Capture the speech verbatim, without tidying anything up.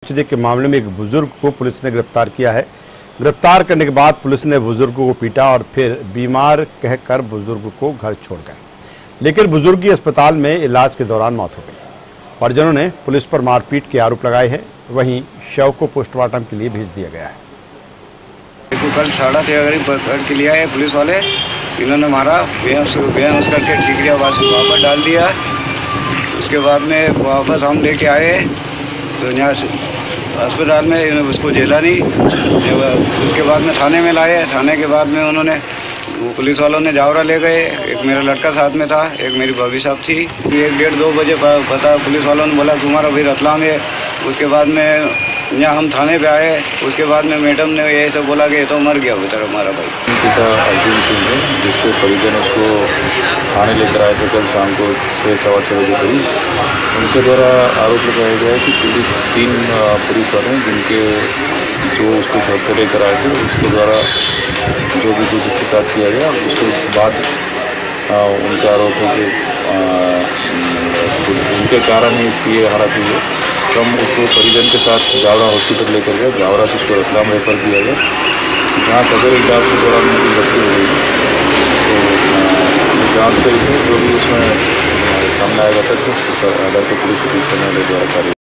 के मामले में एक बुजुर्ग को पुलिस ने गिरफ्तार किया है। गिरफ्तार करने के बाद पुलिस ने बुजुर्ग को पीटा और फिर बीमार कहकर बुजुर्ग को घर छोड़ गए, लेकिन बुजुर्ग की अस्पताल में इलाज के दौरान मौत हो गई। परिजनों ने पुलिस पर मारपीट के आरोप लगाए हैं। वहीं शव को पोस्टमार्टम के लिए भेज दिया गया है। कल साढ़ा तैयारी पकड़ के लिया है पुलिस वाले, इन्होंने मारा, बेहोश बेहोश करके ठीकरिया वापस डाल दिया। उसके बाद में वापस हम लेके आए तो यहाँ अस्पताल में उसको जेला नहीं। उसके बाद में थाने में लाए। थाने के बाद में उन्होंने पुलिस वालों ने जावरा ले गए। एक मेरा लड़का साथ में था, एक मेरी भाभी साहब थी। एक डेढ़ दो बजे पता पुलिस वालों ने बोला तुम्हारा भाई रतलाम है। उसके बाद में यहाँ हम थाने पे आए। उसके बाद में मैडम ने ये सब बोला कि ये तो मर गया बेटा हमारा भाई। पिता अर्जुन सिंह है, जिसके परिजन उसको थाने लेकर आए थे कल शाम को छः सवा छः बजे करीब। उनके द्वारा आरोप लगाया गया है कि पुलिस तीन पुलिस वाले जिनके जो उसको घर से लेकर आए थे उसके द्वारा जो भी कुछ उसके साथ किया गया, उसके बाद उनका आरोप है कि उनके कारण ही इसकी ये हालत हुई है। तो हम उसको परिजन के साथ जावरा हॉस्पिटल लेकर गए। जावरा से उसको रतलाम रेफर किया गया, जहाँ सदर इलाज के दौरान उनकी मृत्यु हो गई। तो जाँच से जो भी उसमें सामने आएगा तक तो पुलिस अधीक्षक न्यायालय द्वारा कार्य